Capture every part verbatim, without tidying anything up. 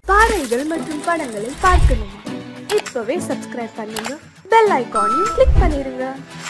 பாடல்கள் மற்றும் படங்களை பார்க்கணுமா? இப்பவே சப்ஸ்கிரைப் பண்ணுங்க, பெல் ஐகானையும் கிளிக் பண்ணிருங்க.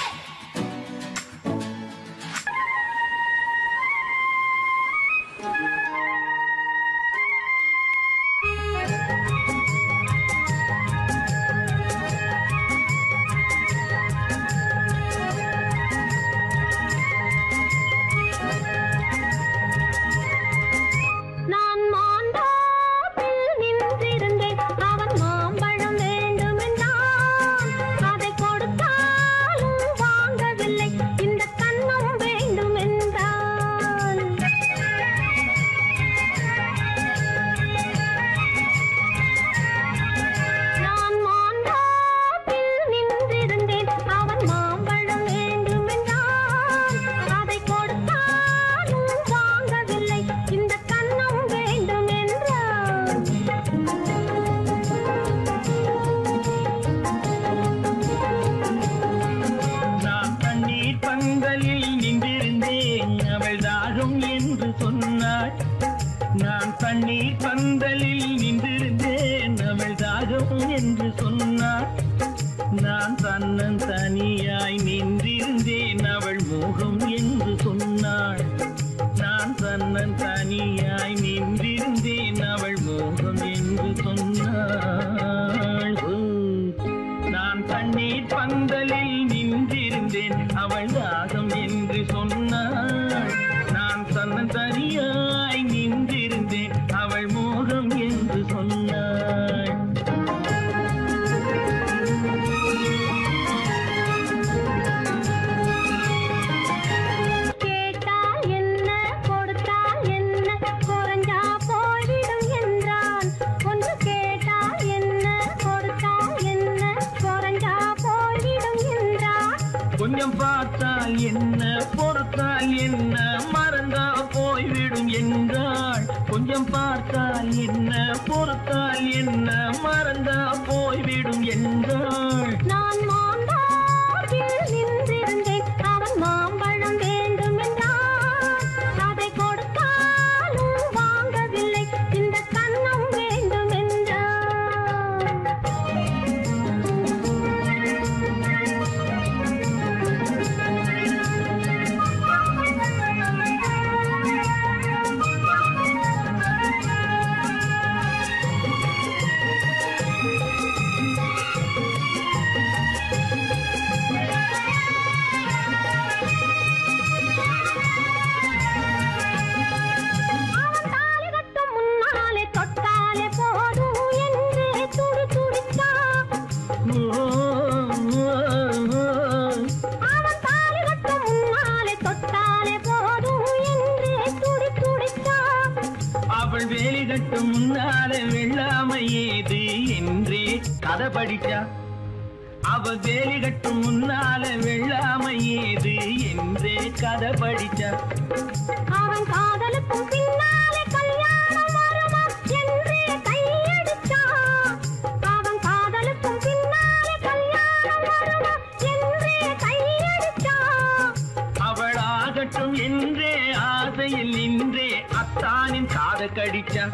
நான் தண்ணீர் பந்தலில் நின்றிருந்தேன், அவள் தாகம் என்று சொன்னாள். நான் தன்னன் தனியாய் நின்றிருந்தேன், அவள் மோகம் என்று சொன்னாள். நான் தன்னன் தனியாய் நின்றிருந்தேன், அவள் மோகம் என்று சொன்னாள். நான் தண்ணீர் பந்தலில் நின்றிருந்தேன், அவள் தாகம் என்று சொன்னாள். நான் தன்னன் தனியாய் நின்றிருந்தேன், அவள் மோகம் என்று சொன்னாள். கேட்டால் என்ன கொடுத்தால் என்ன, குறைஞ்சா போய்விடும் என்றான். ஒன்று கேட்டால் என்ன கொடுத்தால் என்ன, குறைஞ்சா போய்விடும் என்றான். கொஞ்சம் பார்த்தால் என்ன பொறுத்தால் என்ன, மறந்தா போய்விடும் என்றாள். கொஞ்சம் பார்த்தால் என்ன பொறுத்தால் என்ன, மறந்தா போய்விடும் என்றாள். நான் மாந்தாப்பில் நின்றிருந்தேன், அவன் மாம்பழம் வேண்டும் என்றான். அதை கொடுத்தாலும் வாங்கவில்லை, இந்த கன்னம் வேண்டும் என்றான். அவள் வேலி கட்டும் முன்னாலே வெள்ளாமை ஏது என்றே கதை படிச்சா. அவள் வேலி கட்டும் முன்னாலே வெள்ளாமை ஏது என்றே கதை படிச்சா. அவன் காதலுக்கும் பின்னாலே கல்யாணம் வருமா என்றே கையடிச்சா. அவன் காதலுக்கும் பின்னாலே கல்யாணம் வருமா என்றே கையடிச்சா. அவள் ஆகட்டும் என்றே ஆசையில் நின்றே அத்தானின் காத கடிச்சா.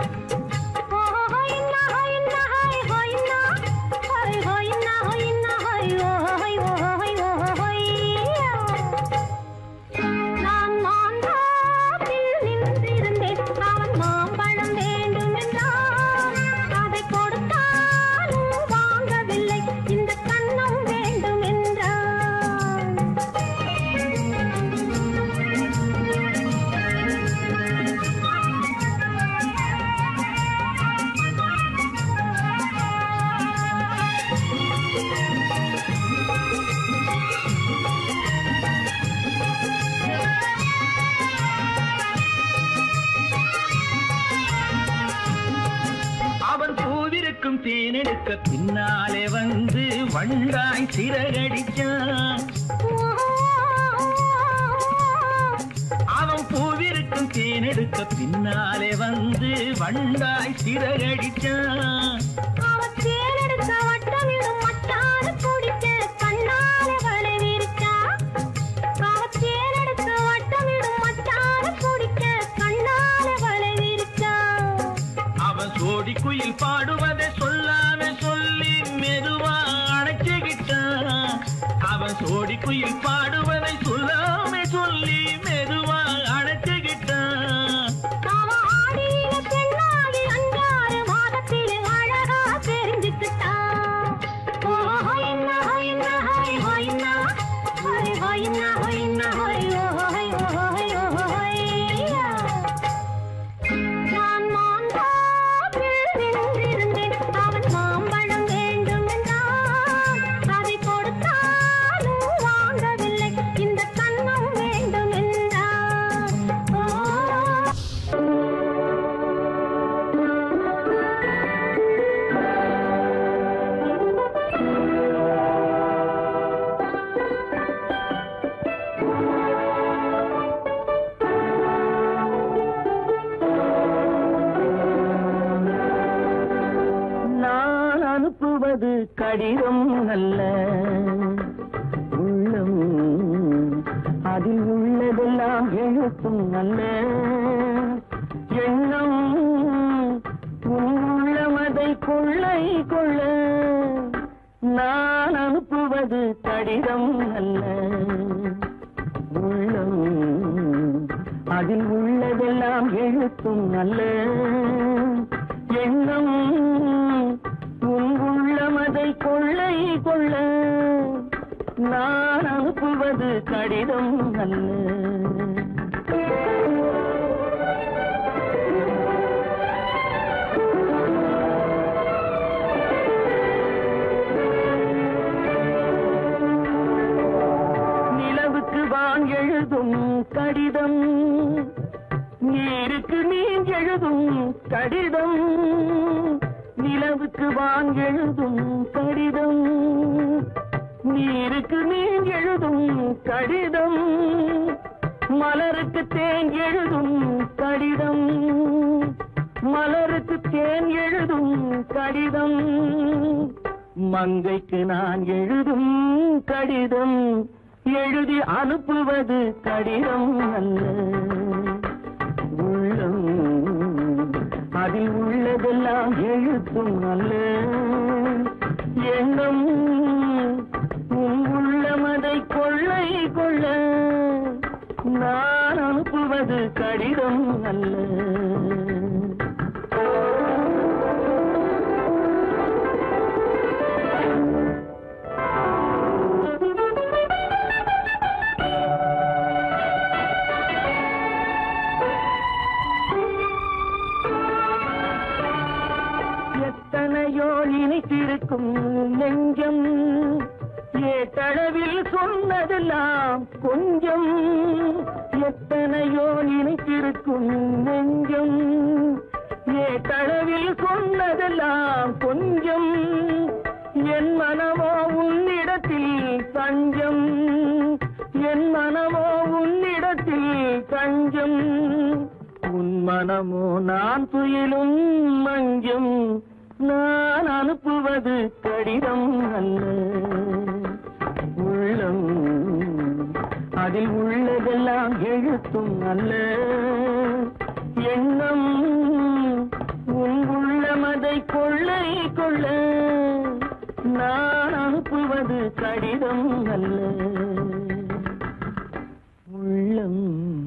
நான் மாந்தாப்பில் நின்றிருந்தேன், அவன் மாம்பழம் வேண்டும் என்றான். அதை கொடுத்தாலும் வாங்கவில்லை, இந்த கன்னம் வேண்டும் என்றான். அவன் பூவிருக்கும் தேனெடுக்க பின்னாலே வந்து வண்டாய் சிறகடிச்சான். அவன் பூவிருக்கும் தேனெடுக்க பின்னாலே வந்து வண்டாய் சிறகடிச்சான். அவன் தேனெடுக்க வட்டமிடும் மட்டாறு குடிக்க கண்ணாலே வலை விரிச்சா. அவன் தேனெடுக்க வட்டமிடும் மட்டாறு குடிக்க கண்ணாலே வலை விரிச்சா. அவன் சோடி குயில் குயில் பாடுவதை சொல்லாம சொல்லி மெதுவா அணைச்சுக்கிட்டான். அவன் சோடி குயில் பாடுவதை சொல்லாம சொல்லி மெதுவா அணைச்சுக்கிட்டான். அவன் ஆடியில பெண்ணாகி அஞ்சாறு மாதத்தில் அழகா தெரிஞ்சுக்கிட்டான். ஓ ஹொய்னா ஹொய்னா ஹொய் ஹொய்னா ஹொய் ஹொய்னா ஹொய்னா ஹொய் ஓ ஹொய் ஓ ஹொய் ஓ ஹொய்யா. நான் மாந்தாப்பில் நின்றிருந்தேன். அவன் மாம்பழம் வேண்டும் என்றான். அதை கொடுத்தாலும் வாங்கவில்லை. இந்த கன்னம் வேண்டும் என்றான். ஓ நான் அனுப்புவது கடிதம் அல்ல, உள்ளம் அதில் உள்ளதெல்லாம் எழுத்தும் அல்ல. எண்ணம் உன் உள்ளமதை கொள்ளை கொள்ள. நான் அனுப்புவது கடிதம் அல்ல, உள்ளம் அதில் உள்ளதெல்லாம் எழுத்தும் அல்ல. எண்ணம் உன் உள்ளமதை கொள்ளை கொள்ள. நான் அனுப்புவது கடிதம் அல்ல. நிலவுக்கு வான் எழுதும் கடிதம், நீருக்கு நீர் எழுதும் கடிதம். நிலவுக்கு வான் எழுதும் கடிதம், நீருக்கு நீர் எழுதும் கடிதம். மலருக்கு தேன் எழுதும் கடிதம், மலருக்கு தேன் எழுதும் கடிதம். மங்கைக்கு நான் எழுதும் கடிதம், எழுதி அனுப்புவது கடிதம் அல்ல. உள்ளம் அதில் உள்ளதெல்லாம் எழுத்தும் அல்ல. எண்ணம் உன் உள்ளமதை கொள்ளை கொள்ள. நான் அனுப்புவது கடிதம் அல்ல. எத்தனையோ இனித்திருக்கும் நெஞ்சம், ஏட்டளவில் சொன்னதெல்லாம் கொஞ்சம். எத்தனையோ இனித்திருக்கும் நெஞ்சம், ஏட்டளவில் சொன்னதெல்லாம் கொஞ்சம். என் மனமோ உன்னிடத்தில் தஞ்சம், என் மனமோ உன்னிடத்தில் தஞ்சம். உன் மனமோ நான் துயிலும் மஞ்சம். நான் அனுப்புவது கடிதம் அல்ல, உள்ளம் அதில் உள்ளதெல்லாம் எழுத்தும் அல்ல. எண்ணம் உன் உள்ளமதை கொள்ளை கொள்ள. நான் அனுப்புவது கடிதம் அல்ல, உள்ளம்.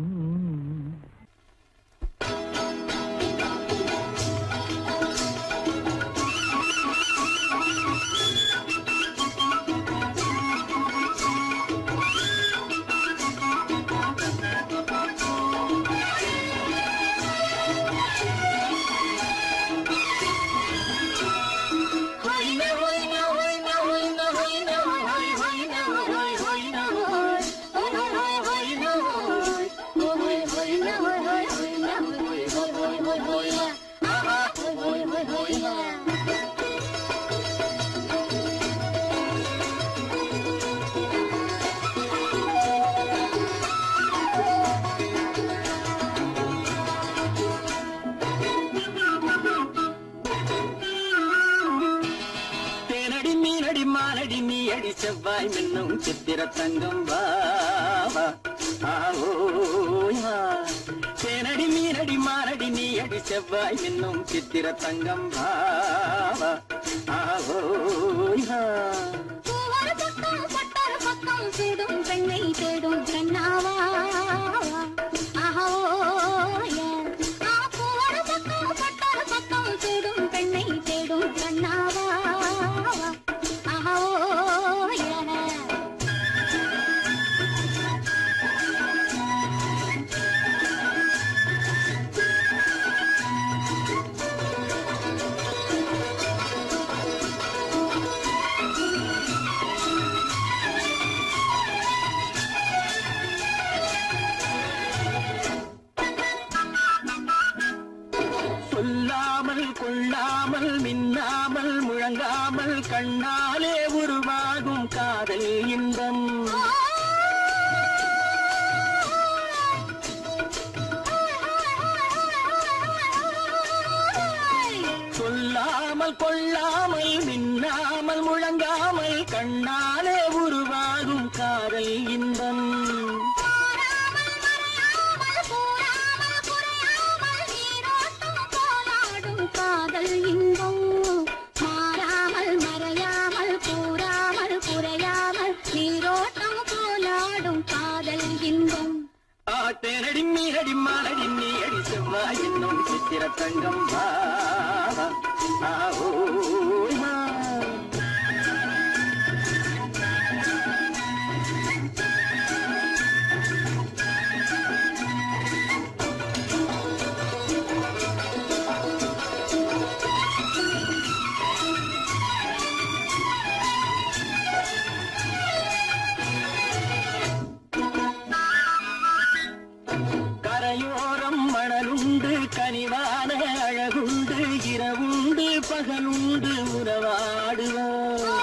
செவ்வாய் மின்னும் சித்திர தங்கம் வாவா. தேனடி மீனடி மாரடி நீ அடி செவ்வாய் என்னும் சித்திர தங்கம் பாவா ஆவோய் ஹா. பூவொரு பக்கம் பட்டொரு பக்கம் தேடும் பெண்ணை தேடும் கண்ணாவா ஆஹோய. ஆ பூவொரு பக்கம் பட்டொரு பக்கம் தேடும் பெண்ணை தேடும் கண்ணாவா ஆஹோய. சொல்லாமல் கொள்ளாமல் மின்னாமல் முழங்காமல் கண்ணாலே உருவாகும் காதல் இன்பம். சொல்லாமல் கொள்ளாமல் மின்னாமல் முழங்காமல் கண்ணாலே உருவாகும் காதல் இன்பம். காதல் இன்பம் மாறாமல் மறையாமல் கூறாமல் குறையாமல் நீரோட்டம் போலாடும் காதல் இன்பம். ஆட்டேனடி மீனடி மானடி நீ அடி செவ்வாய் என்னும் சித்திர தங்கம் பாவா ஆவோய் ஹா. கரையோரம் மணலுண்டு கனிவான அழகுண்டு இரவுண்டு பகலுண்டு உறவாடுவோம்.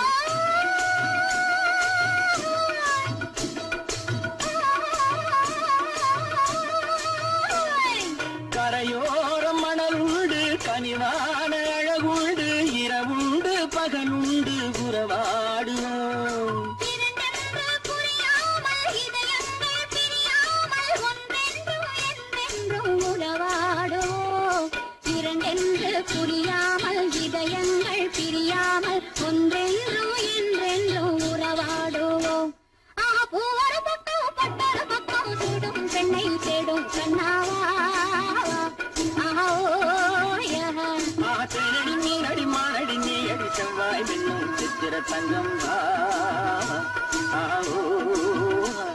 கரையோரம் மணலுண்டு கனிவான அழகுண்டு இரவுண்டு பகலுண்டு உறவாடுவோம். இரண்டென்று புரியாமல் இதயங்கள் பிரியாமல் ஒன்றென்றும் என்றென்றும் உறவாடுவோம். ஆ பூவொரு பக்கம் பட்டொரு பக்கம் சூடும் பெண்ணை தேடும் கண்ணாவா ஆஹோய. ஆட்டேனடி மீனடி மானடி நீ அடி செவ்வாய் என்னும் சித்திர தங்கம் பாவா ஆவோய் ஹா.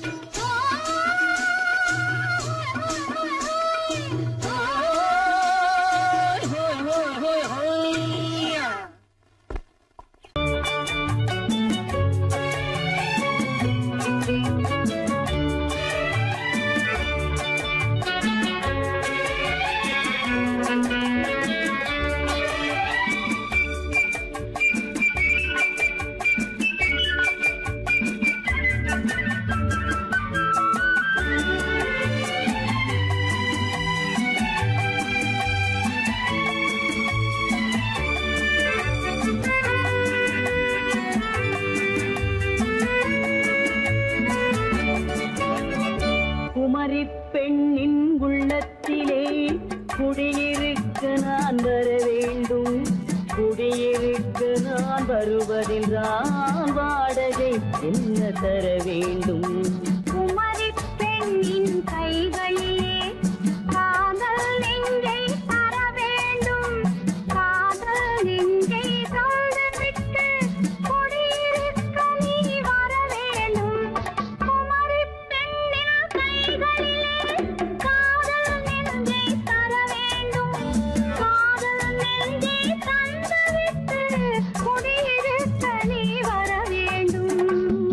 பெண்ணின் உள்ளத்திலே குடியிருக்க நான் வர வேண்டும். குடியிருக்க நான் வருவதென்றால் வாடகை என்ன தர வேண்டும்? குமரி பெண்ணின் கைகளிலே காதல் நெஞ்சை தர வேண்டும். காதல் நெஞ்சை தந்துவிட்டு குடியிருக்க நீ வர வேண்டும். குமரி பெண்ணின் கைகளிலே காதல் நெஞ்சை தர வேண்டும். காதல் நெஞ்சை தந்துவிட்டு குடியிருக்க நீ வர வேண்டும்.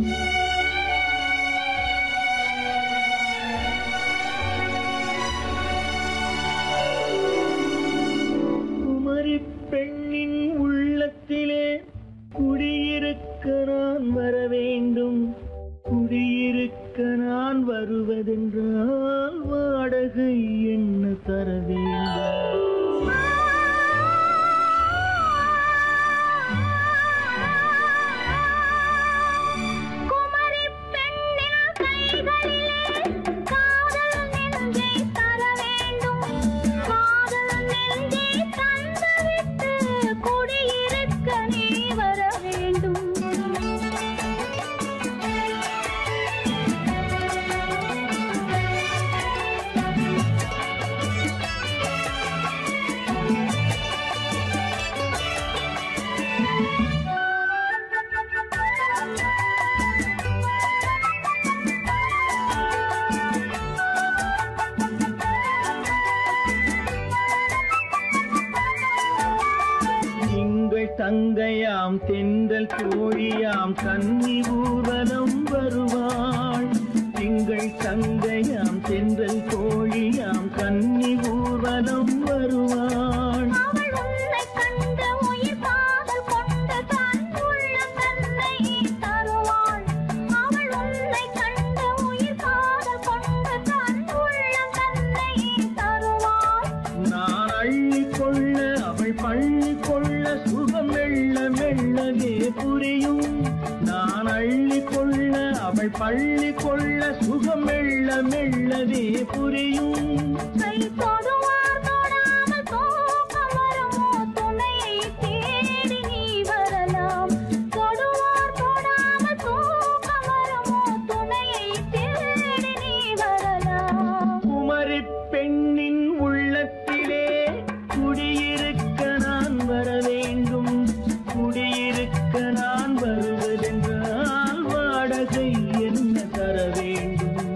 குமரி பெண்ணின் உள்ளத்திலே குடியிருக்க நான் வர வேண்டும். குடியிருக்க நான் வருவதென்றால் வாடகை என்ன தர வேண்டும்? குமரி பெண்ணின் கைகளிலே காதல் நெஞ்சை தர வேண்டும். காதல் தங்கையாம் தென்றல் தோழியாம் கன்னி ஊர்வலம் வருவாள். திங்கள் தங்கையாம் தென்றல் தோழியாம் கன்னி ஊர்வலம் வருவாள். அவள் உன்னை கண்டு உயிர் காதல் கொண்டு தன் உள்ளம் தன்னை தருவாள். அவள் உன்னை கண்டு உயிர் காதல் கொண்டு தன் உள்ளம் தன்னை தருவாள். நான் அள்ளி கொள்ள அவள் பள்ளி கொள்ள சுகம் மெல்ல மெல்லவே புரியும். நான் அள்ளி கொள்ள அவள் பள்ளி கொள்ள சுகம் மெல்ல மெல்லவே புரியும். கை தொடுவார் தொடாமல் தூக்கம் வருமோ துணையை தேடி நீ வரலாம். தொடுவார் தொடாமல் தூக்கம் வருமோ துணையை தேடி நீ வரலாம். குமரி பெண்ணின் உள்ளத்திலே குடியிருக்க நான் வர வேண்டும். குடியிருக்க நான் வருவதென்றால் வாடகை என்ன தர வேண்டும்?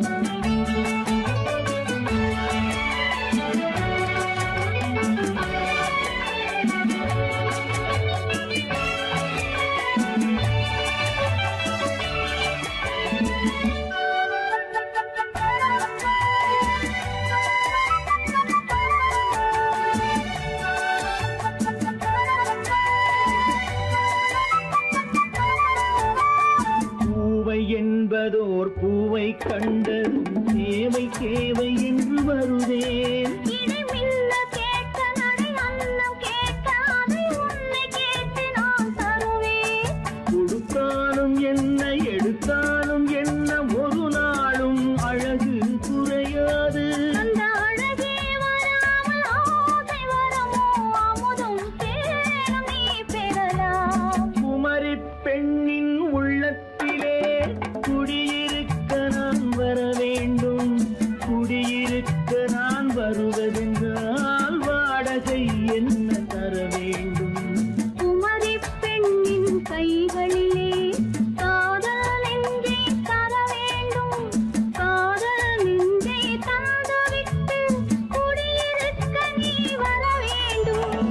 பூவை என்பதோர் பூவை கண்டதும் தேவை தேவை என்று வருவேன். இடி மின்ன கேட்க நடை அன்னம் கேட்க அதை உன்னை கேட்டு நான் தருவேன். கொடுத்தாலும் என்ன எடுத்தாலும் என்ன ஒரு நாளும் அழகு குறையாது. அந்த அழகே வராமல் ஆசை வரமோ அமுதும் தேனும் நீ பெறலாம். குமரி பெண்ணின் உள்ளத்திலே குடியிருக்க நான் வர வேண்டும். குடியிருக்க நான் வருவதென்றால் வாடகை என்ன தர வேண்டும்? குமரி பெண்ணின் கைகளிலே காதல் நெஞ்சை தர வேண்டும். காதல் நெஞ்சை தந்துவிட்டு குடியிருக்க நீ வர வேண்டும்.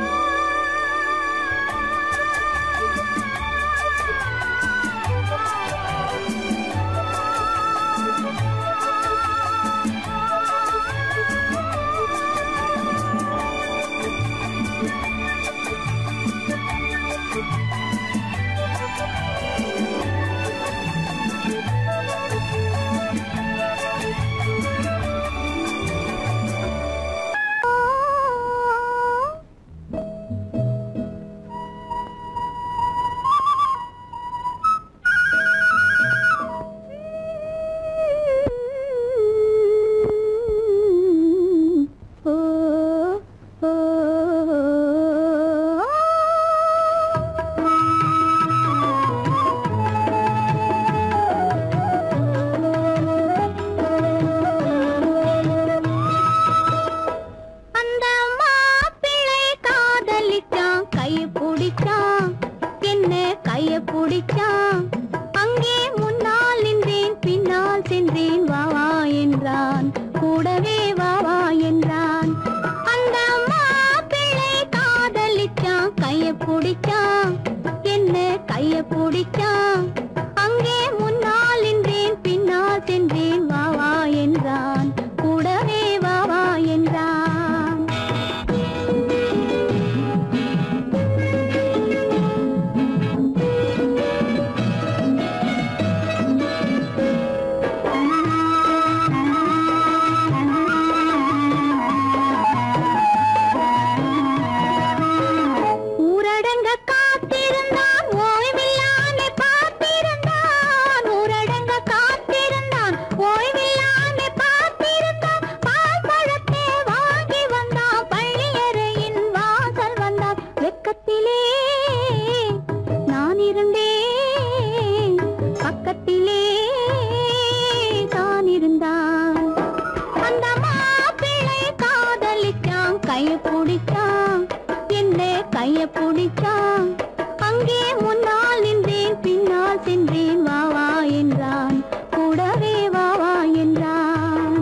அந்த மாப்பிள்ளை காதலிச்சான் கைய பிடிச்சான் என்ன கைய பிடிச்சான். அங்கே முன்னால் நின்றேன் பின்னால் சென்றேன் வா வா என்றான் கூடவே வா வா என்றான். அந்த மாப்பிள்ளை காதலிச்சான் கைய பிடிச்சான் என்ன கைய பிடிச்சான். அங்கே முன்னால் நின்றேன் பின்னால் சென்றேன் வா வா என்றான் கூடவே வா வா என்றான். ஊரடங்க காத்திருந்தான் ஓய்வில்லாமே பார்த்திருந்தான். ஊரடங்க காத்திருந்தான் ஓய்வில்லாமே பார்த்திருந்தான். பால் பழத்தை வாங்கி வந்தான் பள்ளியறையின் வாசல் வந்தான். வெக்கத்திலே நான் இருந்தேன் பக்கத்திலே தான் இருந்தான். அந்த மாப்பிள்ளை காதலிச்சான் கைய பிடிச்சான் என்ன கைய பிடிச்சான். அங்கே முன்னால் நின்றேன் பின்னால் சென்றேன் வா வா என்றான் கூடவே வா வா என்றான்.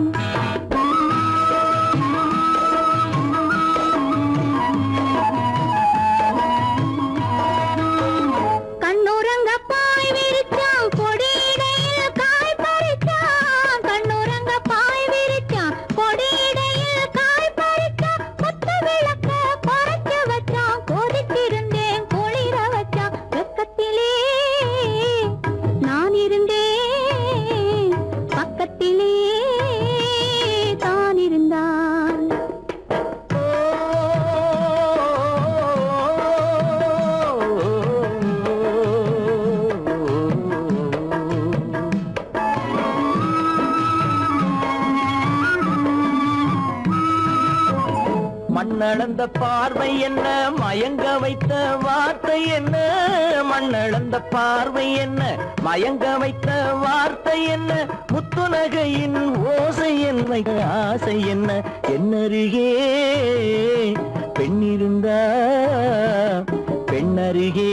மண்ணளந்த பார்வை என்ன மயங்க வைத்த வார்த்தை என்ன மண்ணளந்த பார்வை என்ன மயங்க வைத்த வார்த்தை என்ன முத்துநகையின் ஓசை என்ன ஆசை என்ன என்னருகே பெண்ணிருந்தா பெண்ணருகே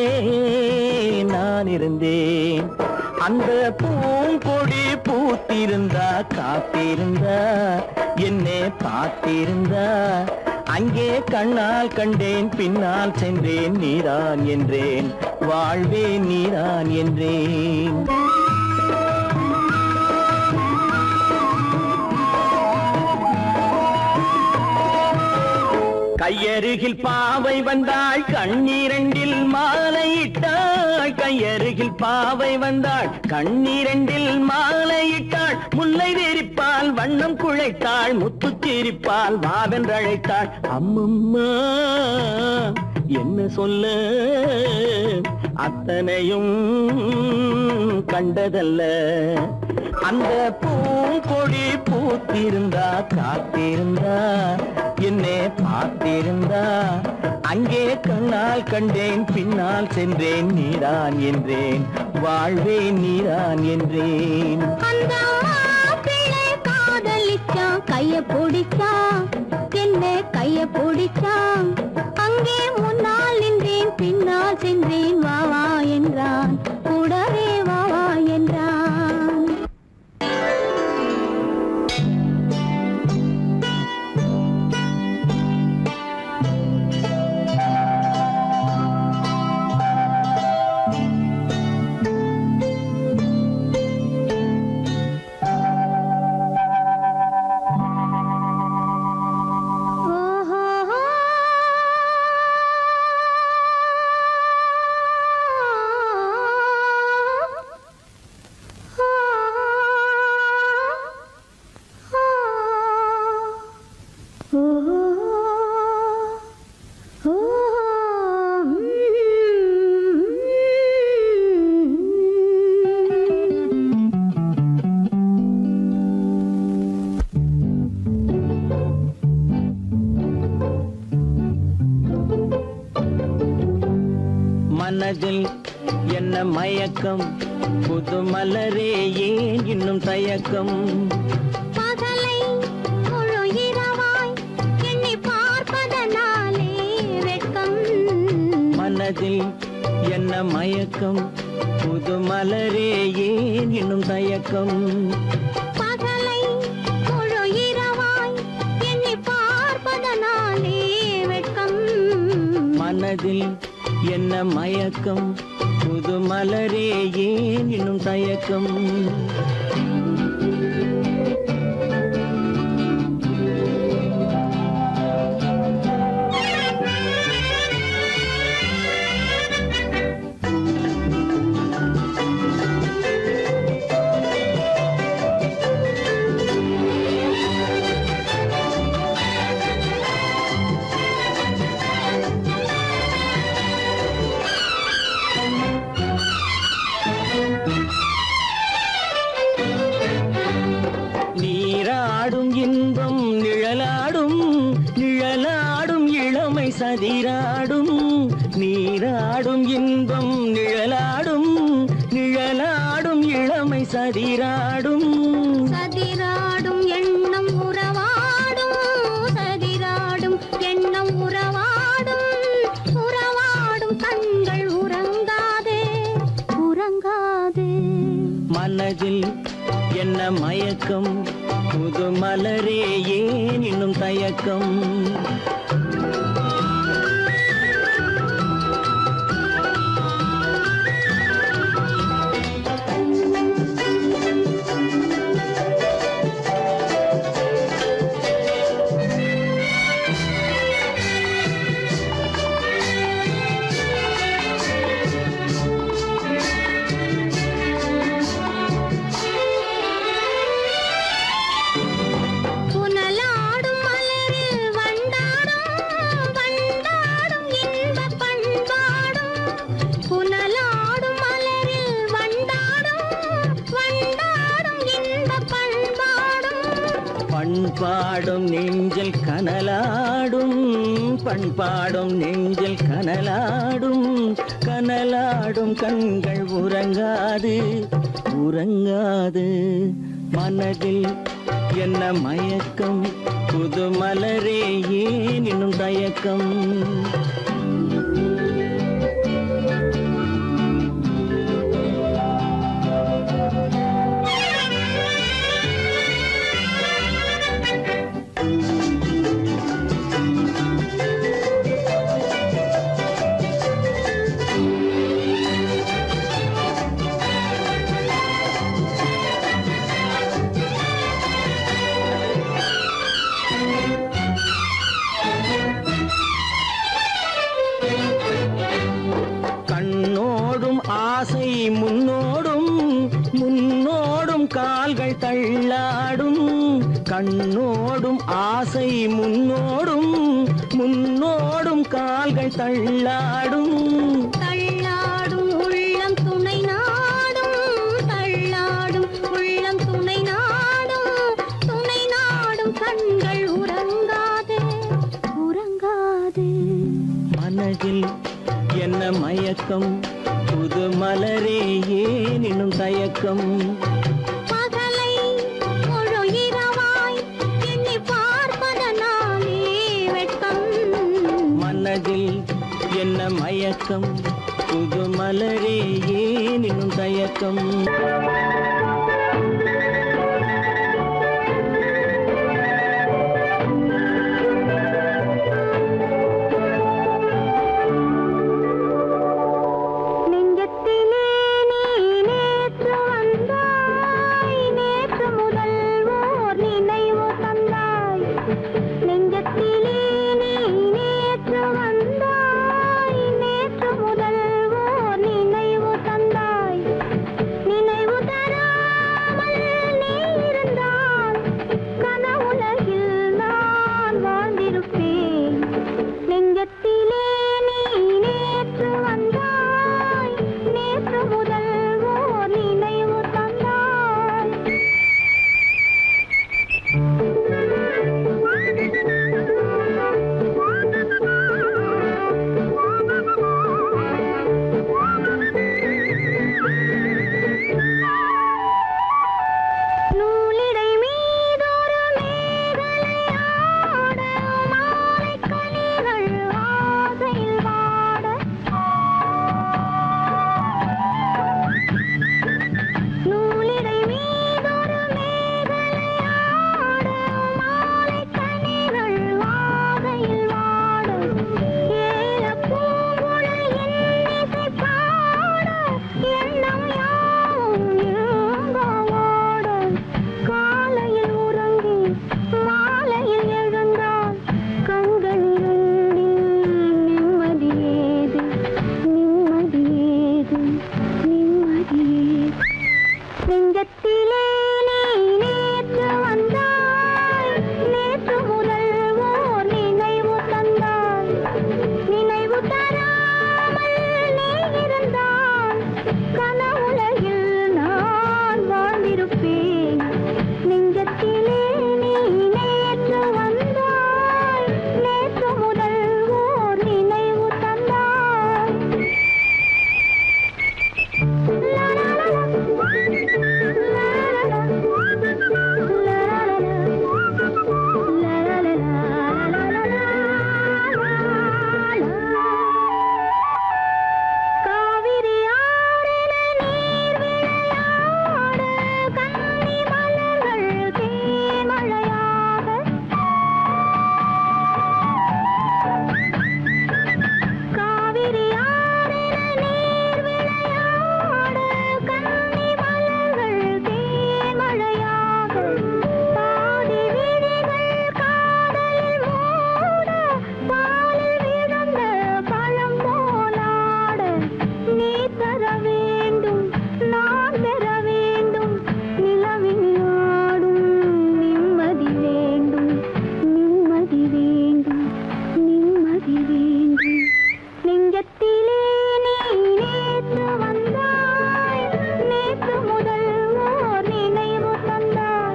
நான் இருந்தேன் அந்த பூங்கொடி பூத்திருந்தா காத்திருந்தா என்னை பார்த்திருந்தா அங்கே கண்ணால் கண்டேன் பின்னால் சென்றேன் நீதான் என்றேன் வாழ்வே நீதான் என்றேன் கையருகில் பாவை வந்தாள் கண்ணீரண்டில் மாலையிட்டாள் கையருகில் பாவை வந்தாள் கண்ணீரண்டில் மாலையிட்டாள் முல்லை வெறிப்பால் வண்ணம் குழைத்தாள் முத்து சிரிப்பால் வாவென்றழைத்தாள் அம்மம்மா என்ன சொல்ல அத்தனையும் கண்டதல்ல அந்த பூங்கொடி பூத்திருந்தா காத்திருந்தா என்னை பார்த்திருந்தா அங்கே கண்ணால் கண்டேன் பின்னால் சென்றேன் நீதான் என்றேன் வாழ்வே நீதான் என்றேன் அந்த மாப்பிள்ளை காதலிச்சான் கைய பிடிச்சான் என்னை கைய பிடிச்சான் அங்கே முன்னால் நின்றேன் பின்னால் சென்றேன் வா வா என்றான் கூடவே வா வா என்றான் மனதில் என்ன மயக்கம் புது மலரே ஏன் இன்னும் தயக்கம் பகலை முழு இரவாய் எண்ணி பார்ப்பதனாலே வெட்கம் மனதில் என்ன மயக்கம் புது மலரே ஏன் இன்னும் தயக்கம் பகலை முழு இரவாய் எண்ணி பார்ப்பதனாலே வெட்கம் மனதில் என்ன மயக்கம் புது மலரே ஏன் இன்னும் தயக்கம் சதிராடும் நீராடும் இன்பம் நிழலாடும் நிழலாடும் இளமை சதிராடும் சதிராடும் எண்ணம் உறவாடும் சதிராடும் எண்ணம் உறவாடும் உறவாடும் கண்கள் உறங்காதே உறங்காதே மனதில் என்ன மயக்கம் புது மலரே ஏன் இன்னும் தயக்கம் பாடும் நெஞ்சில் கனலாடும் பண்பாடும் நெஞ்சில் கனலாடும் கனலாடும் கண்கள் உறங்காது உறங்காது மனதில் என்ன மயக்கம் புது மலரே ஏன் இன்னும் தயக்கம் ஆசை முன்னோடும் முன்னோடும் கால்கள் தள்ளாடும் கண்ணோடும் ஆசை முன்னோடும் முன்னோடும் கால்கள் தள்ளாடும் தள்ளாடும் உள்ளம் துணை நாடும் தள்ளாடும் உள்ளம் துணை நாடும் துணை நாடும் கண்கள் உறங்காது உறங்காது மனதில் என்ன மயக்கம் புது மலரே ஏன் இன்னும் தயக்கம் பகலை முழு இரவாய் எண்ணி பார்ப்பதனாலே வெட்கம் மனதில் என்ன மயக்கம் புது மலரே ஏன் இன்னும் தயக்கம்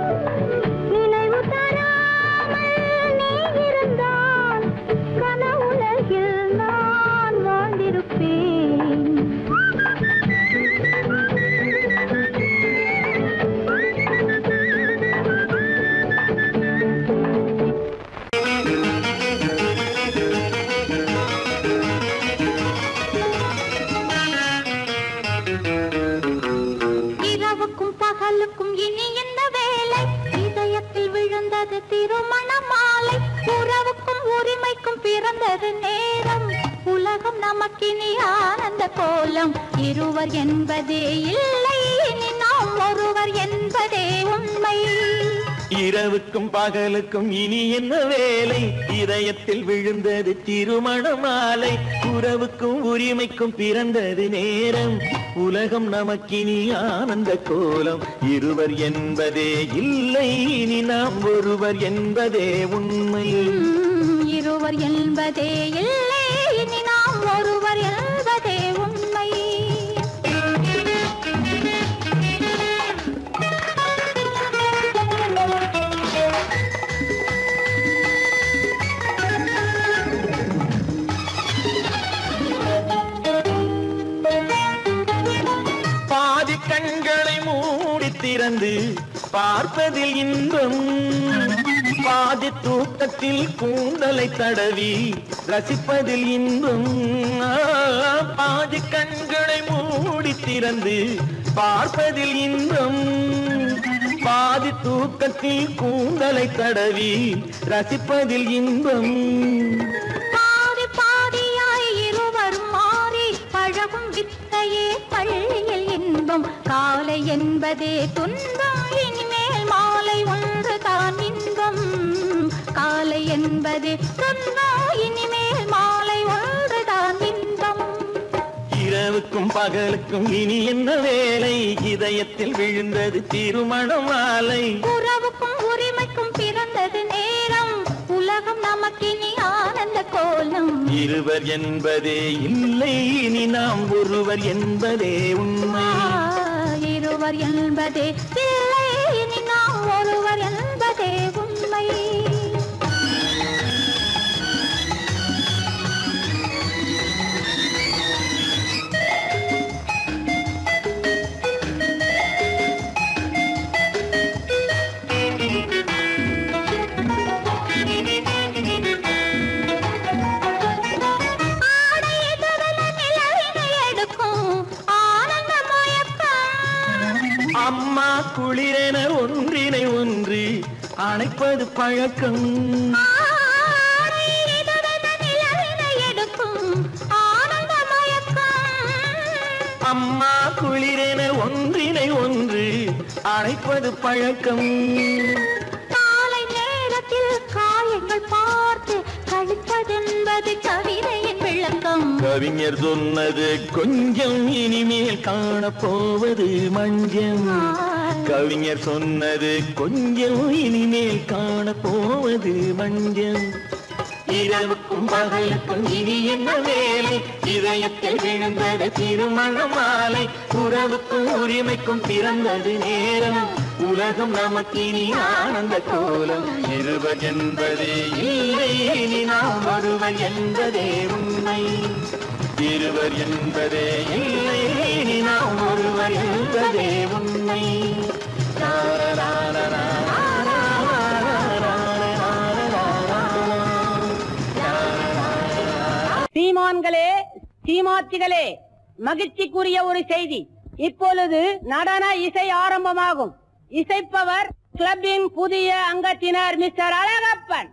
கனவு பகலுக்கும் இனி என்ன வேலை இதயத்தில் விழுந்தது திருமண மாலை உறவுக்கும் உரிமைக்கும் பிறந்தது நேரம் உலகம் நமக்கினி ஆனந்த கோலம் இருவர் என்பதே இல்லை இனி நாம் ஒருவர் என்பதே உண்மை இரவுக்கும் பகலுக்கும் இனி என்ன வேலை இதயத்தில் விழுந்தது திருமண மாலை உறவுக்கும் உரிமைக்கும் பிறந்தது நேரம் உலகம் நமக்கினி ஆனந்த கோலம் இருவர் என்பதே இல்லை இனி நாம் ஒருவர் என்பதே உண்மை இருவர் என்பதே இல்லை இனி நாம் ஒருவர் என்பதே உண்மை பாதி கண்களை மூடி திறந்து பார்ப்பதில் இன்பம் பாதி தூக்கத்தில் கூந்தலை தடவி ரசிப்பதில் இன்பம் பாதி கண்களை மூடி திறந்து பார்ப்பதில் இன்பம் பாதி தூக்கத்தில் கூந்தலை தடவி ரசிப்பதில் இன்பம் பாதி பாதியாய் இருவர் மாறி பழகும் வித்தையே பள்ளியில் இன்பம் காலை என்பதே துன்பம் இனிமேல் மாலை ஒன்று தான் இன்பம் காலை என்பதே துன்பம் இனிமேல் மாலை ஒன்று தான் இன்பம் இரவுக்கும் பகலுக்கும் இனி என்ன வேலை இதயத்தில் விழுந்தது திருமண மாலை உறவுக்கும் உரிமைக்கும் பிறந்தது நேரம் உலகம் நமக்கினி ஆனந்த கோலம் இருவர் என்பதே இல்லை இனி நாம் ஒருவர் என்பதே உண்மை இருவர் என்பதே இல்லை இனி நாம் ஒருவர் என்பதே உண்மை அம்மா குளிரென ஒன்றினை ஒன்று அணைப்பது பழக்கம் அம்மா குளிரென ஒன்றினை ஒன்று அணைப்பது பழக்கம் காலை நேரத்தில் காயங்கள் பார்த்து கழிப்பதென்பது கவிதையின் விளக்கம் கவிஞர் சொன்னது கொஞ்சம் இனிமேல் காணப்போவது மஞ்சம் கவிஞர் சொன்னது கொஞ்சம் இனிமேல் காணப்போவது மஞ்சம் இரவுக்கும் பகலுக்கும் இனி என்ன வேலை இதயத்தில் விழுந்தது திருமண மாலை உறவுக்கும் உரிமைக்கும் பிறந்தது நேரம் உலகம் நமக்கினி ஆனந்த கோலம் இருவர் என்பதே இல்லை இனி நாம் ஒருவர் என்பதே உண்மை இருவர் என்பதே இல்லை இனி நாம் ஒருவர் என்பதே உண்மை சீமான்களே சீமாத்திகளே மகிழ்ச்சிக்குரிய ஒரு செய்தி இப்பொழுது நடன இசை ஆரம்பமாகும் இசைப்பவர் கிளப்பின் புதிய அங்கத்தினர் மிஸ்டர் அழகப்பன்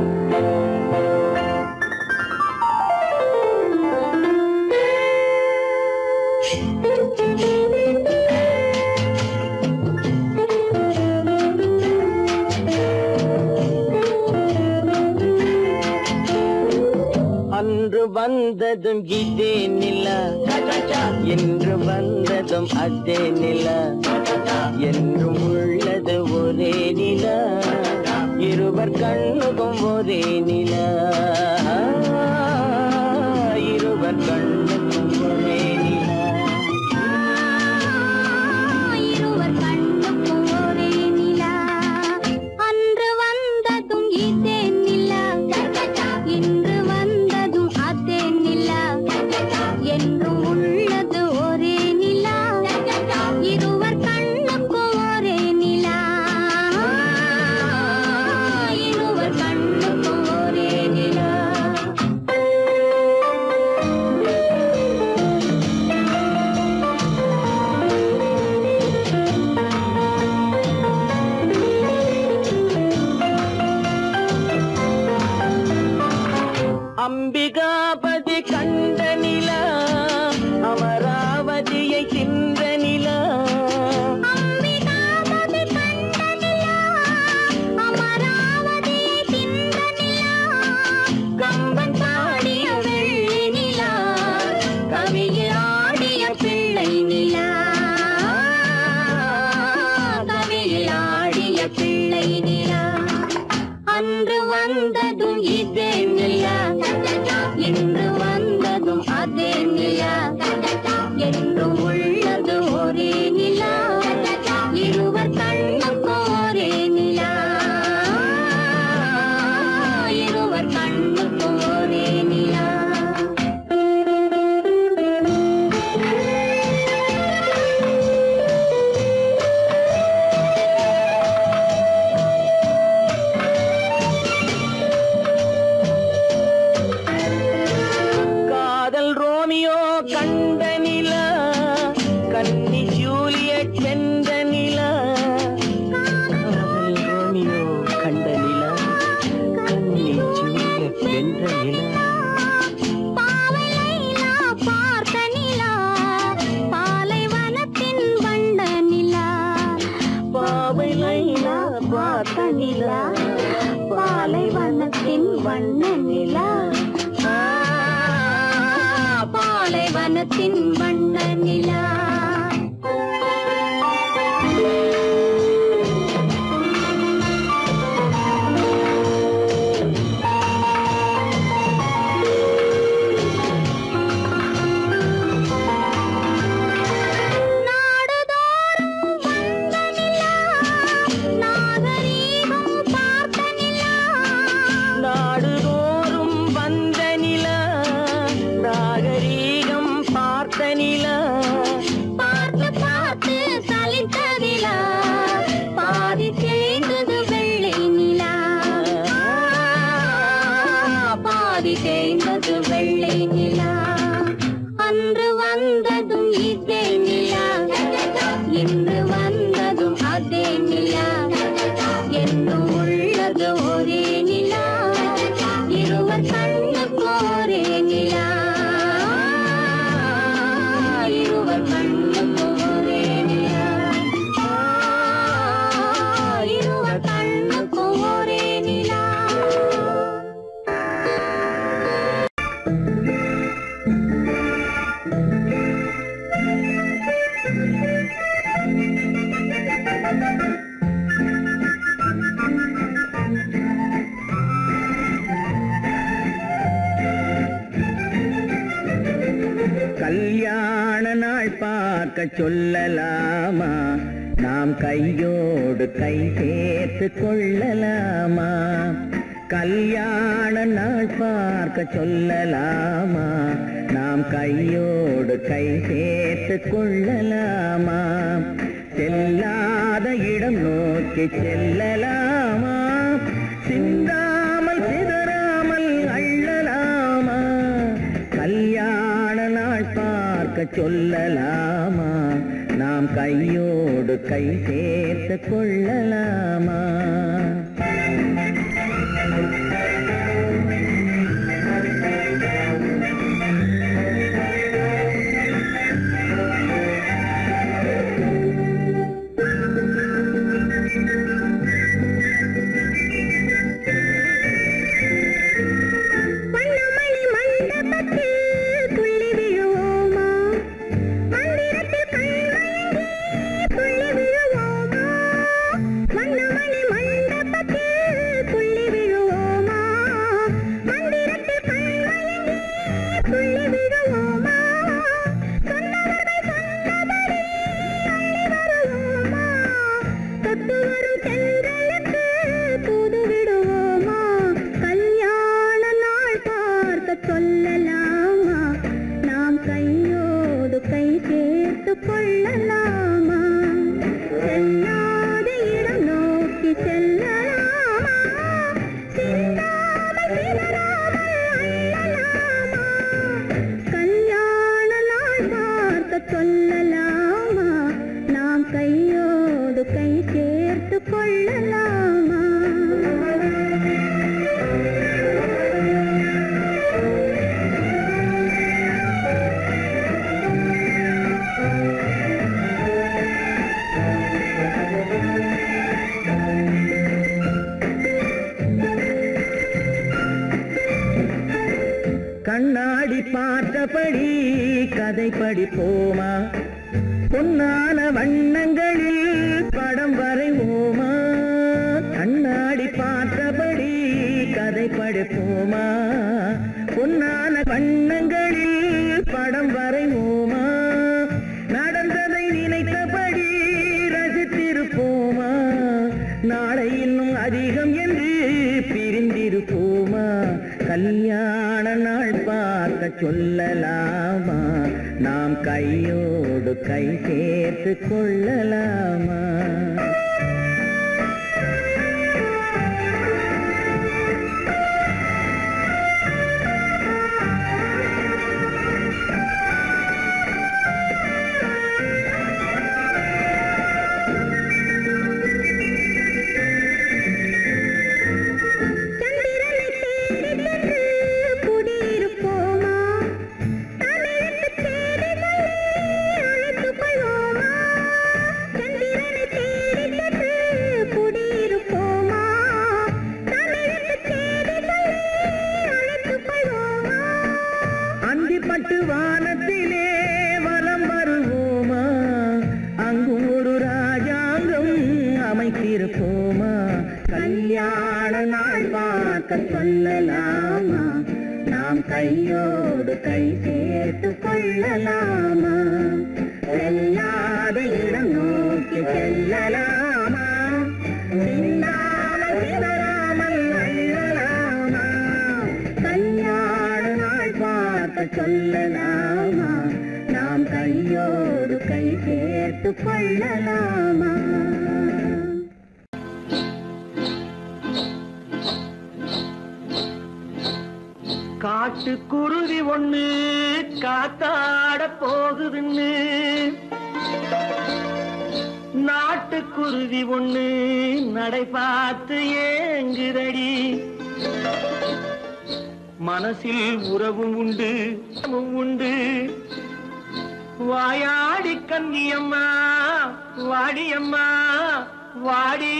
அன்று வந்ததும் இதே நிலா என்று வந்ததும் அதே நிலா என்றும் உள்ளது ஒரே நிலா இருவர் கண்ணுக்கும் ஒரே நிலா இருவர் கண்ணுக்கும் ஒரே நிலா இருவர் கண்ணுக்கும் ஒரே நிலா அன்று வந்ததும் இதே நிலா இன்று வந்ததும் அதே நிலா என்றும் உள்ளது ஒரே நிலா இருவர் கண்ணுக்கும் ஒரே நிலா இருவர் கண்ணுக்கும் ஒரே நிலா தின்ற நிலா அம்பிகாபதி கண்ட நிலா அமராவதியை தின்ற நிலா கம்பன் பாடிய வெள்ளி நிலா கவியில் ஆடிய பிள்ளை நிலா கவியில் ஆடிய பிள்ளை நிலா அன்று வந்ததும் இதே நிலா இன்று வந்ததும் அதே நிலா என்றும் உள்ளது ஒரே நிலா இருவர் கண்ணுக்கும் ஒரே நிலா இருவர் கண்ணுக்கும் ஒரே நிலா காதல் ரோமியோ கண்ட நிலா கன்னி ஜூலியட் வென்ற நிலா காதல் ரோமியோ கண்ட நிலா கன்னி ஜூலியட் வென்ற நிலா பாவை லைலா பார்த்த நிலா பாலைவனத்தின் வண்ண நிலா பாவை லைலா பார்த்த நிலா பாலைவனத்தின் வண்ண நிலா பாலைவனத்தின் வண்ண நிலா நாடுதோறும் வந்த நிலா நாகரீகம் பார்த்த நிலா பார்த்து பார்த்து சலித்ததிலா பாதி தேய்ந்தது வெள்ளை நிலா பாதி தேய்ந்தது வெள்ளை நிலா அன்று வந்ததும் இதே நிலா இன்று வந்ததும் அதே நிலா என்றும் உள்ளது ஒரே நிலா இருவர் கண்ணுக்கு ஒரே நிலா இருவர் கண்ணுக்கு ஒரே நிலா இருவர் கண்ணுக்கு ஒரே நிலா கல்யாண நாள் பார்க்க சொல்லலாமா நாம் கையோடு கை சேர்த்து கொள்ளலாமா கல்யாண நாள் பார்க்க சொல்லலாமா நாம் கையோடு கை சேர்த்து கொள்ளலாமா செல்லாத இடம் நோக்கி செல்லலாமா சிந்தாமல் சிதறாமல் அள்ளலாமா கல்யாண நாள் பார்க்க சொல்லலாமா நாம் கையோடு கை சேர்த்து கொள்ளலாமா வண்ணமணி மண்டபத்தில் துள்ளி விழுவோமா மந்திரத்தில் கண்மயங்கி துள்ளி விழுவோமா வண்ணமணி மண்டபத்தில் கதை படிப்போமா பொன்னான வண்ணங்களில் படம் வரைவோமா கண்ணாடி பார்த்தபடி கதை படிப்போமா பொன்னான வண்ணங்களில் படம் வரைவோமா நடந்ததை நினைத்தபடி ரசித்திருப்போமா நாளை இன்னும் அதிகம் என்று பிரிந்திருப்போமா கல்யாண நாள் பார்க்க சொல்லலாமா நாம் கையோடு கை சேர்த்து கொள்ளலாமா சொல்லலாமா நாம் கையோடு கை சேர்த்து கொள்ளலாமா செல்லாத இடம் நோக்கி செல்லலாமா சிந்தாமல் சிதறாமல் அள்ளலாமா கல்யாண நாள் பார்க்க சொல்லலாமா நாம் கையோடு கை சேர்த்து கொள்ளலாமா காட்டுக்குருவி ஒண்ணு காத்தாட போகுதுன்னு நாட்டுக்குருவி ஒண்ணு நடை பார்த்து ஏங்குதடி மனசில் உறவும் உண்டு உண்டு வாயாடி கன்னியம்மா வாடியம்மா வாடி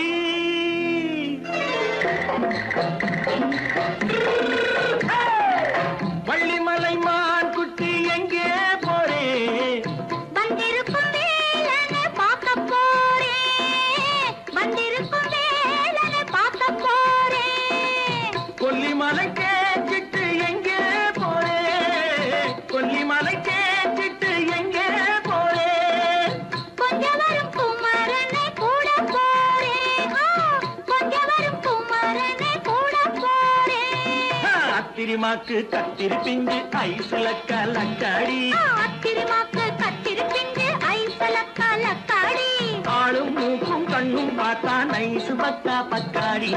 வள்ளிமலை மான் குட்டி எங்கே போறே வந்திருக்கும் வேலனை பார்க்க போறே வந்திருக்கும் வேலனை பார்க்க போறே கொல்லிமலை கேச்சிட்டு எங்கே போறே கொல்லிமலை கேச்சிட்டு எங்கே போறே கொஞ்சம் வரும் குமரனை கூட போறே கொஞ்சம் வரும் குமரனை கூட போறே அத்திரிமாக்கு கத்திரி பிஞ்சு ஐசுல கலக்காடி அத்திரிமாக்கு கத்திரி பிஞ்சு ஐசுல கலக்காடி ஆளும் மூக்கும் கண்ணும் பார்த்தா நைசு பக்கா பக்காடி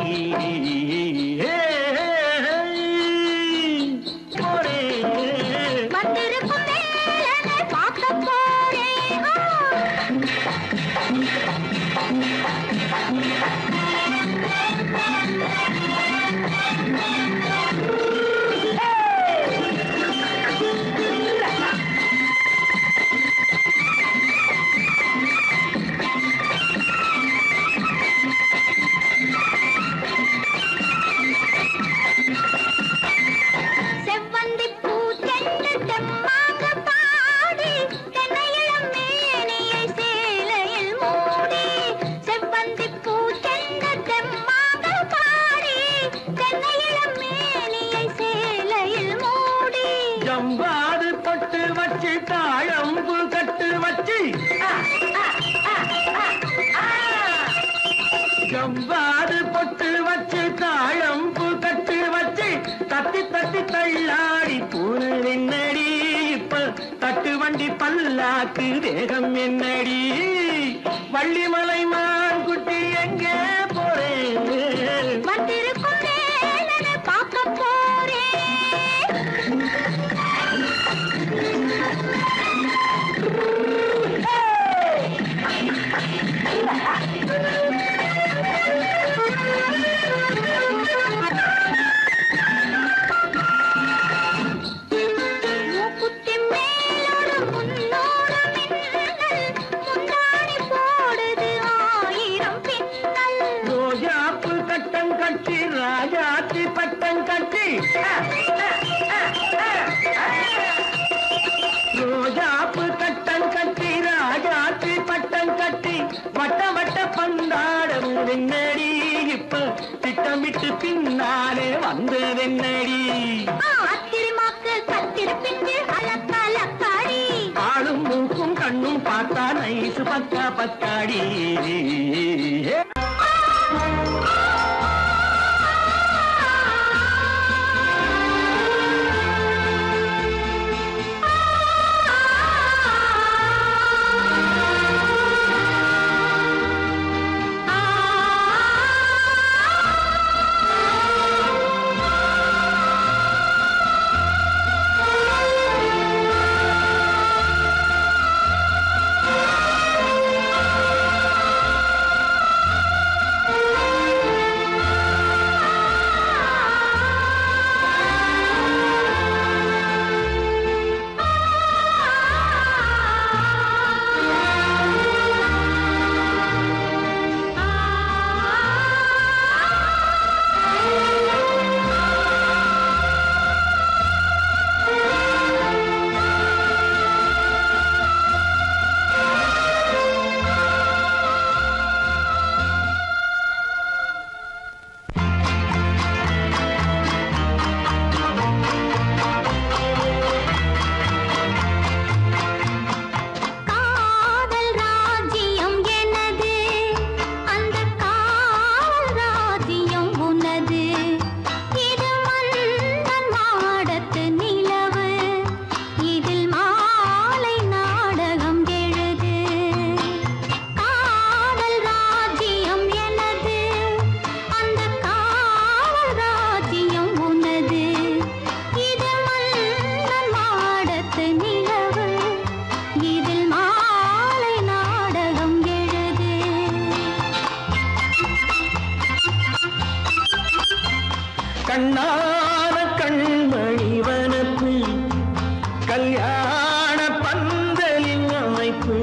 போரே வந்திருக்கும் வேலனை பார்க்க போறே செவ்வந்தி பூ தென்ன தெம்மாக பாடி தென்னையிளம் மேனியை சேலையில் மூடி செவ்வந்தி பூ தென்ன தெம்மாக பாடி தென்னையிளம் மேனியை சேலையில் மூடி ஜம்பாது பொட்டு வச்சு தாழம்பு கட்டு வச்சு ஜம்பாது பொட்டு வச்சு தாழம்பு கட்டு வச்சு தட்டி தட்டி தள்ளாடி பூரு என்னடி இப்ப தட்டு வண்டி பல்லாக்கு வேகம் என்னடி வள்ளிமலை மான் குட்டி எங்கே போறேன் வந்திருக்கும் வேலனை பார்க்க போறே மூக்குத்தி மேலோடு முன்னோடு மின்னல் முந்தாணி போடுது ஆயிரம் பின்னல் என்னடி அத்திருமாக்கு கத்திருப்பின்று அலக்கலக்காடி ஆளும் மூக்கும் கண்ணும் பார்த்தா நைசு பக்கா பக்காடி கண்ணான கண்மணி வனப்பு கல்யாண பந்தலின் அமைப்பு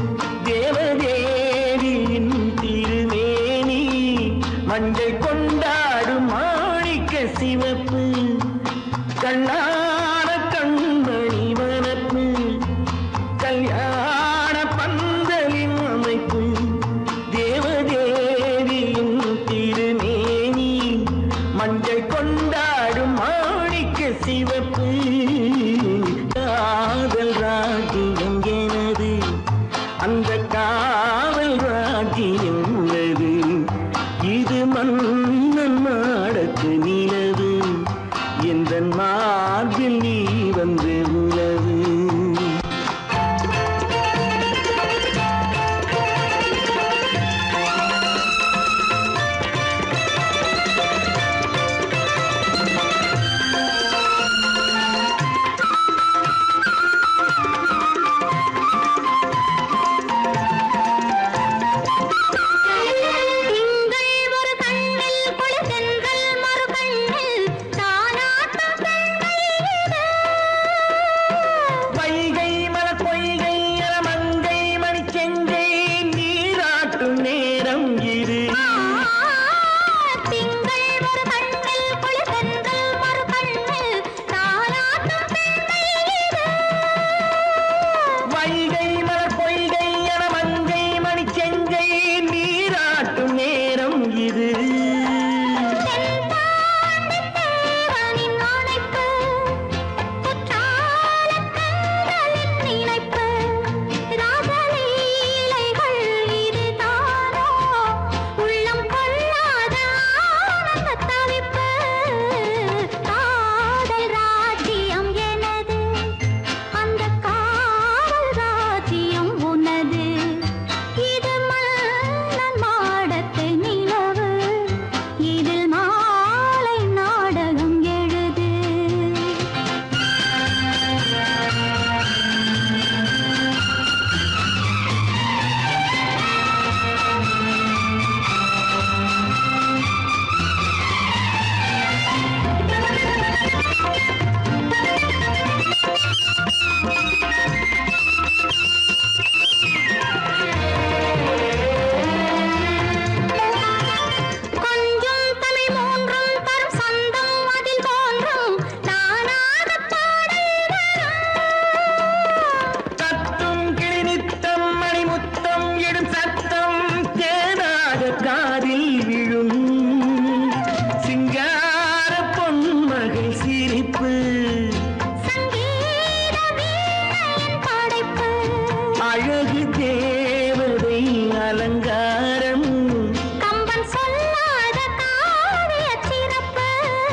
தேவதேவியின் திருமேனி மஞ்சள் கொண்டாடும் மாணிக்க சிவப்பு கண்ணான கண்மணி வனப்பு கல்யாண பந்தலின் அமைப்பு தேவதேவியின் திருமேனி மஞ்சள் கொண்டாடும் மாணிக்க சிவப்பு காதல் ராஜ்யம் எனது அந்த காவல் ராஜ்யம் உள்ளது இது மண் அழகு தேவதை அலங்காரம் கம்பன் சொல்லாத காவிய சிறப்பு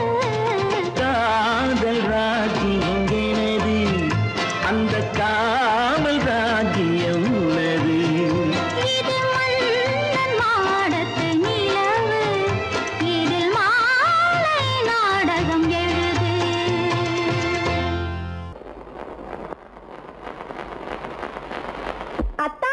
காதல் ராஜ்யம் எனது அந்த காவல் ராஜ்யம் உள்ளது இது மன்னன் மாடத்து நிலவு இதில் மாலை நாடகம் எழுது அத்தா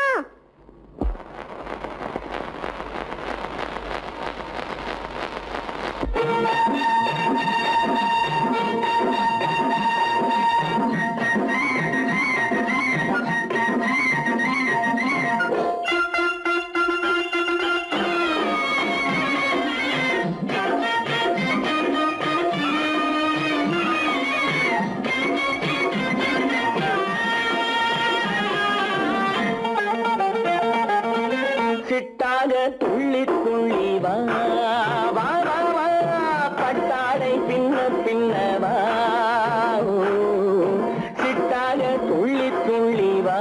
சிட்டாக துள்ளி துள்ளி வா வா வா வா பட்டாடை பின்ன பின்ன வா ஓ, சிட்டாக துள்ளி துள்ளி வா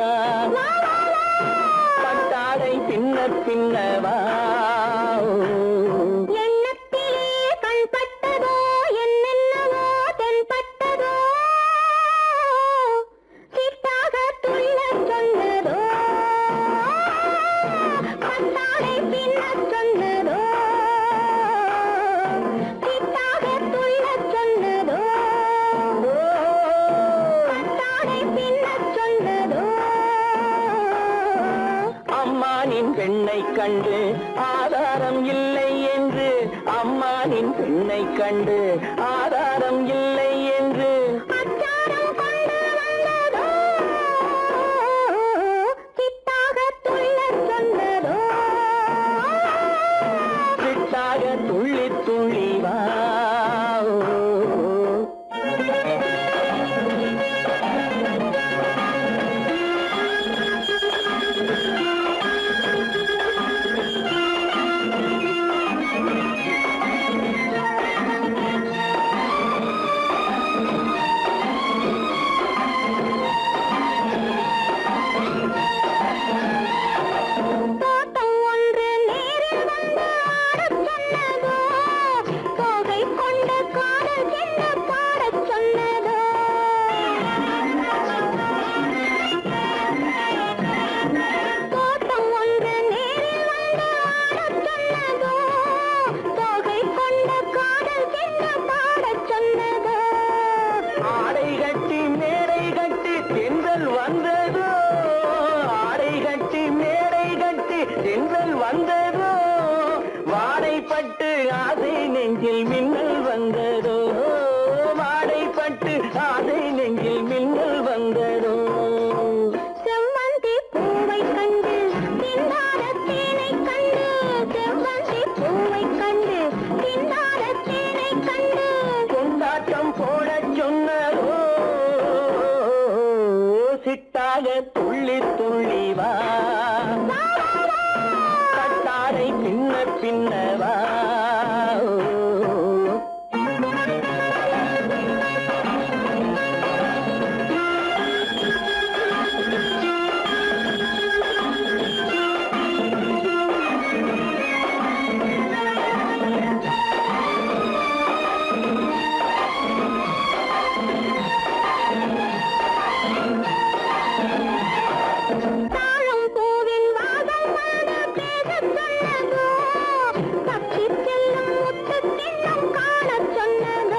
பட்டாடை பின்ன பின்ன வா ஓ. எண்ணத்திலே கண்பட்டதோ என்னென்னவோ தென்பட்டதோ சிட்டாக துள்ளச் சொன்னதோ பட்டாடை பின்னச் சொன்னதோ சிட்டாக துள்ளச் சொன்னதோ பட்டாடை பின்னச் சொன்னதோ அம்மானின் பெண்ணை கண்டு ஆதாரம் இல்லை என்று அம்மானின் பெண்ணை கண்டு ஆதாரம் இல்லை என்று அச்சாரம் கொண்டு வந்ததோ சிட்டாக துள்ளச் சொன்னதோ சிட்டாக துள்ளி துள்ளி வா ஓ. தோட்டம் ஒன்று நேரில் வந்து ஆடச் சொன்னதோ தோகை கொண்ட காதல் என்ன பாடச் சொன்னதோ தோட்டம் ஒன்று நேரில் வந்து ஆடச் சொன்னதோ தோகை கொண்ட காதல் என்ன பாடச் சொன்னதோ ஆடை கட்டி மேடை கட்டி தென்றல் வந்ததோ ஆடை கட்டி மேடை கட்டி தென்றல் வந்ததோ வாடைப்பட்டு ஆசை நெஞ்சில் மின்னல் வந்ததோ வாடைப்பட்டு ஆசை நெஞ்சில் மின்னல் வந்ததோ செவ்வந்தி பூவை கண்டு திண்டாத தேனை கண்டு செவ்வந்தி பூவை கண்டு திண்டாத தேனை கண்டு கொண்டாட்டம் போடச் சொன்னதோ சிட்டாக துள்ளி துள்ளி வா கட்டாடை பின்ன பின்ன வா ஓ. தாழம் பூவின் வாசம் வந்து பேசச் சொன்னதோ பக்ஷி செல்லும் முத்து கிண்ணம் காணச் சொன்னதோ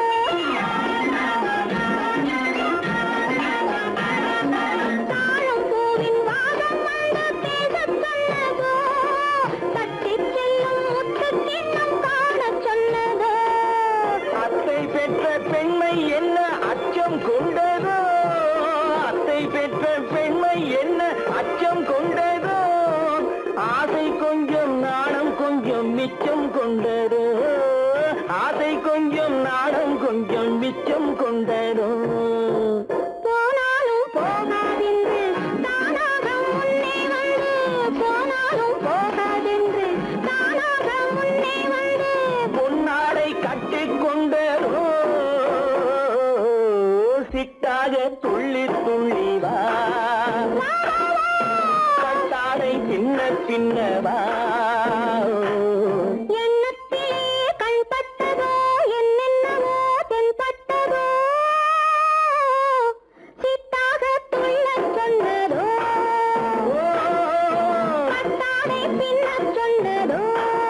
தாழம் பூவின் வாசம் வந்து பேசச் சொன்னதோ பக்ஷி செல்லும் முத்து கிண்ணம் காணச் சொன்னதோ அத்தை பெற்ற பெண்மை என்ன அச்சம் கொண்டதோ அத்தை பெற்ற பெண்மை என்ன அச்சம் கொண்டதோ ஆசை கொஞ்சம் நாணம் கொஞ்சம் மிச்சம் கொண்டதோ ஆசை கொஞ்சம் நாணம் கொஞ்சம் மிச்சம் கொண்டதோ போனாலும் போகாதென்று தானாக முன்னே வந்து போனாலும் போகாதென்று தானாக முன்னே வந்து பொன்னாடை கட்டிக்கொண்டதோ சிட்டாக துள்ளி துள்ளி வா பின்னவா எண்ணத்திலே கண்பட்டதோ என்னென்னவோ தென்பட்டதோ சித்தாக துள்ளச் சொன்னதோ பட்டாடை பின்னச் சொன்னதோ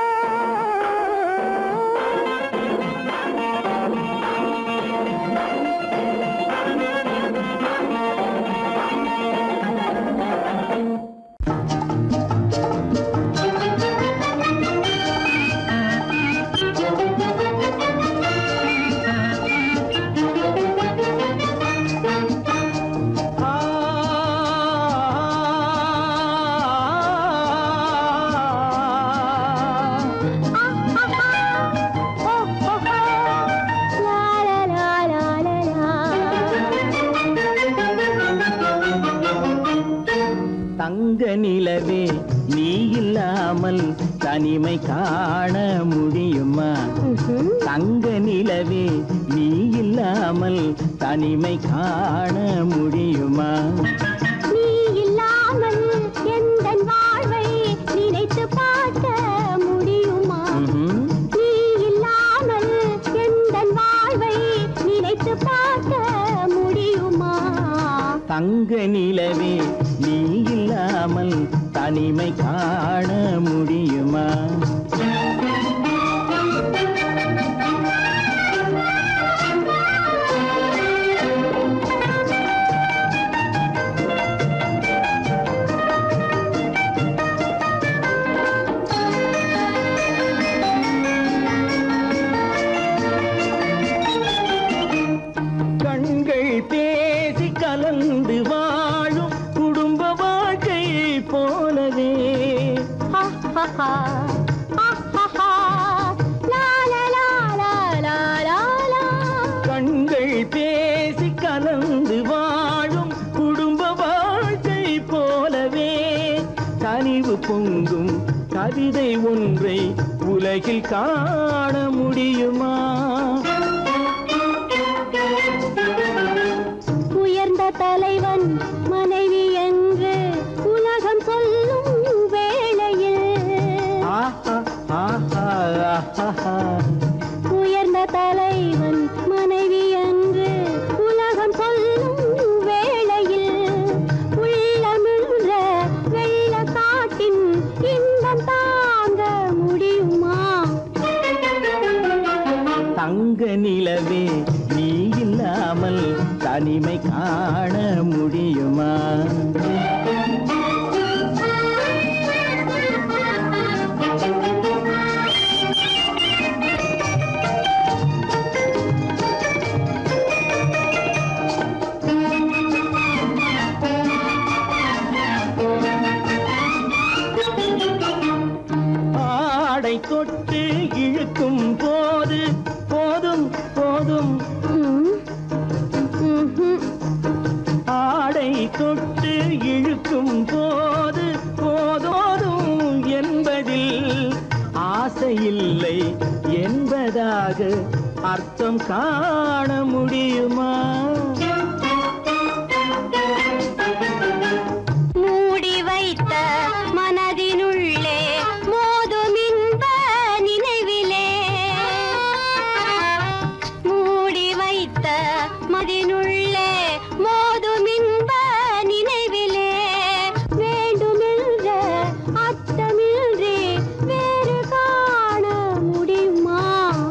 தங்க நிலவே நீ இல்லாமல் தனிமை காண முடியுமா தங்க நிலவே நீ இல்லாமல் தனிமை காண முடியுமா நீ இல்லாமல் எந்தன் வாழ்வை நினைத்து பார்க்க முடியுமா நீ இல்லாமல் எந்தன் வாழ்வை நினைத்து பார்க்க முடியுமா தங்க நிலவே நீ இல்லாமல் தனிமை காண முடியுமா கண்கள் பேசி கலந்து வாழும் குடும்ப வாழ்க்கை போலவே கண்கள் பேசி கலந்து வாழும் குடும்ப வாழ்க்கை போலவே கனிவு பொங்கும் கவிதை ஒன்றை உலகில் காண முடியுமா உயர்ந்த தலைவன் மனைவி என்று உலகம் சொல்லும் வேளையில் ஆஹா ஆஹா ஆஹா உயர்ந்த தலைவன் மனைவி என்று உலகம் சொல்லும் வேளையில் உள்ளமிழ்ந்த வெள்ள காட்டின் இன்பம் தாங்க முடியுமா தங்க நிலவே நீ இல்லாமல் தனிமை காண முடியுமா ஆடை தொட்டு இழுக்கும் போது போதும் போதும் ஆடை தொட்டு இழுக்கும் போது போதோதும் என்பதில் ஆசையில்லை என்பதாக அர்த்தம் காண முடியுமா மூடி வைத்த மனதினுள்ளே மோதும் இன்ப நினைவிலே மூடி வைத்த மதினுள்ளே மோதும் இன்ப நினைவிலே வேண்டுமென்ற அர்த்தமின்றி வேறு காண முடியுமா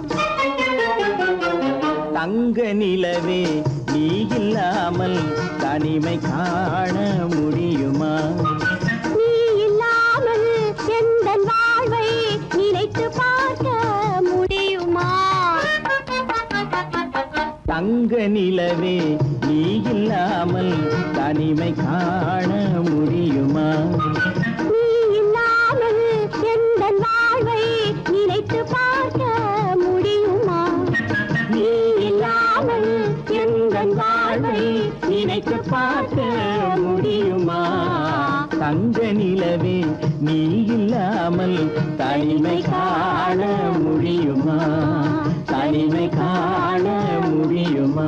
தங்க நிலவே நீ இல்லாமல் தனிமை காண முடியுமா நீ இல்லாமல் எந்தன் வாழ்வை நினைத்து பார்க்க முடியுமா தங்க நிலவே நீ இல்லாமல் தனிமை காண முடியுமா நீ இல்லாமல் எந்தன் வாழ்வை நினைத்து பார்க்க முடியுமா நீ இல்லாமல் எந்தன் வாழ்வை நினைத்து பார்க்க முடியுமா தங்க நிலவே நீ இல்லாமல் தனிமை காண முடியுமா தனிமை காண முடியுமா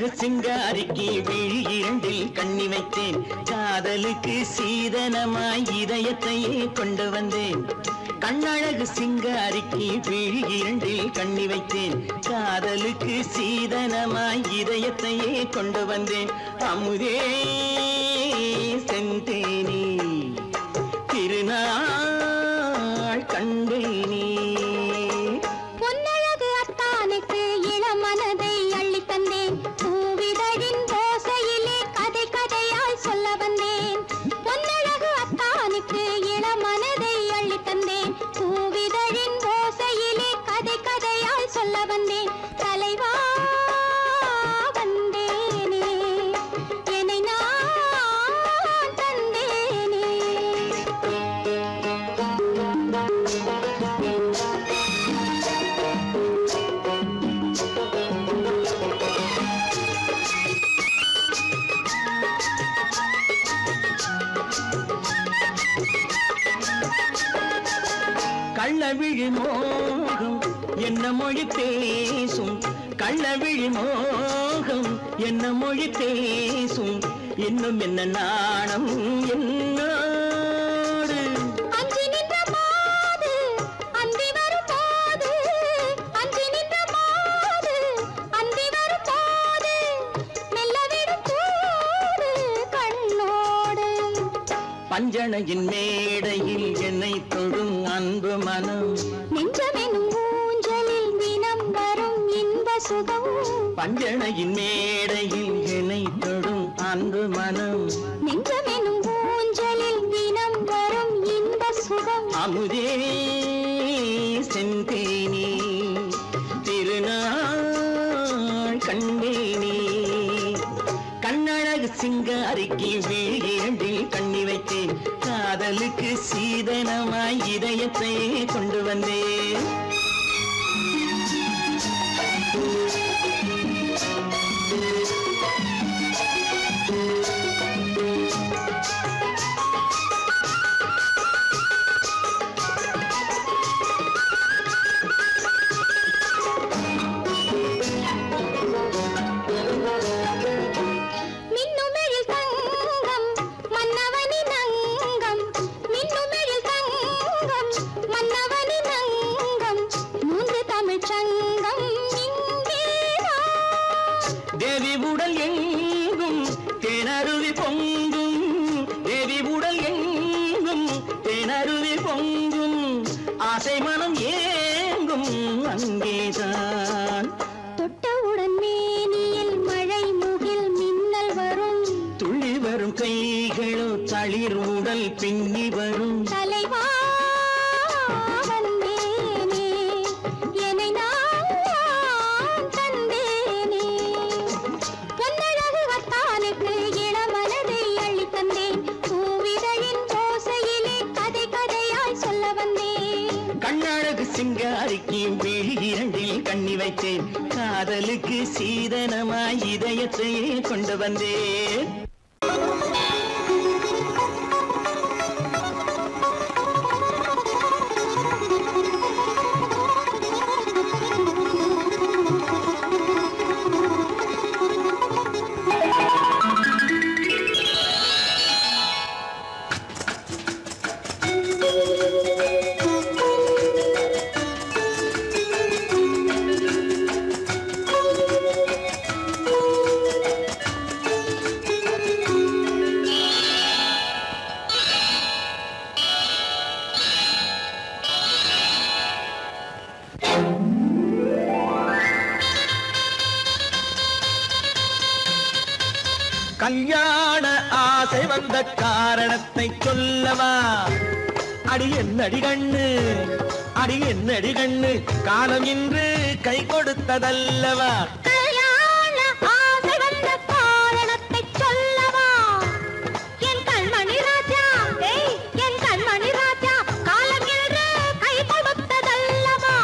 கண்ணழகு சிங்காரிக்கு விழி இரண்டில் கண்ணி வைத்தேன் காதலுக்கு சீதனமாய் இதயத்தையே கொண்டு வந்தேன் கண்ணழகு சிங்காரிக்கு விழி இரண்டில் கண்ணி வைத்தேன் காதலுக்கு சீதனமாய் இதயத்தையே கொண்டு வந்தேன் அமுதே செந்தேனே திருநாள் கண்டேனே பொன்னழகு அத்தானுக்கு இளமனதை அள்ளி தந்தேன் பூவிதழின் ஓசையிலே கதை கதையாய் சொல்ல வந்தேன் பொன்னழகு அத்தானுக்கு இளமனதை அள்ளி தந்தேன் பூவிதழின் ஓசையிலே கதை கதையாய் சொல்ல வந்தேன் தலைவா வந்தேனே என்னை நான் தந்தேனே கள்ளவிழி மோகம் என்ன மொழி பேசும் கள்ளவிழி மோகம் என்ன மொழி பேசும் இன்னும் என்ன நாணம் என்னோடு அஞ்சி நின்ற மாது அந்தி வரும் போது அஞ்சி நின்ற மாது அந்தி வரும் போது மெல்ல விடும் போது கண்ணோடு பஞ்சணையின் மேடையில் என்னை தொடும் அன்பு மனம் நெஞ்சமெனும் ஊஞ்சலில் தினம் வரும் இன்ப சுகம் பஞ்சணையின் மேடையில் என்னை தொடும் அன்பு மனம் நெஞ்சமெனும் ஊஞ்சலில் தினம் வரும் இன்ப சுகம் அமுதே செந்தேனே திருநாள் கண்டேனே கண்ணழகு சிங்காரிக்கு விழி இரண்டில் கண்ணி வைத்தேன் காதலுக்கு சீதனமாய் இதயத்தை கொண்டு வந்தேன் மின்னுமெழில் தங்கம் மன்னவனின் அங்கம் மின்னுமெழில் தங்கம் மன்னவனின் அங்கம் மூன்று தமிழ்ச் சங்கம் இங்கேதான் தேவி உடல் எங்கும் தேனருவி பொங்கும் தேவி உடல் எங்கும் தேனருவி பொங்கும் ஆசை மனம் ஏங்கும் அங்கேதான் தொட்டவுடன் மேனியில் மழை முகில் மின்னல் வரும் துள்ளி வரும் கைகளோ தளிர் உடல் பின்னி வரும் தலைவா வந்தேனே என்னை நான் தந்தேனே பொன்னழகு அத்தானுக்கு இளமனதை அள்ளி தந்தேன் பூவிதழின் ஓசையிலே கதை கதையாய் சொல்ல வந்தேன் கண்ணழகு சிங்காரிக்கு விழி இரண்டில் கண்ணி வைத்தேன் காதலுக்கு சீதனமாய் இதயத்தையே கொண்டு வந்தேன் கல்யாண ஆசை வந்த காரணத்தை சொல்லவா அடி என்னடி கண்ணு அடி என்னடி கண்ணு காலம் இன்று கை கொடுத்ததல்லவா கல்யாண ஆசை வந்த காரணத்தை சொல்லவா என் கண்மணி ராஜா ஏய் என் கண்மணி ராஜா காலம் என்று கை கொடுத்ததல்லவா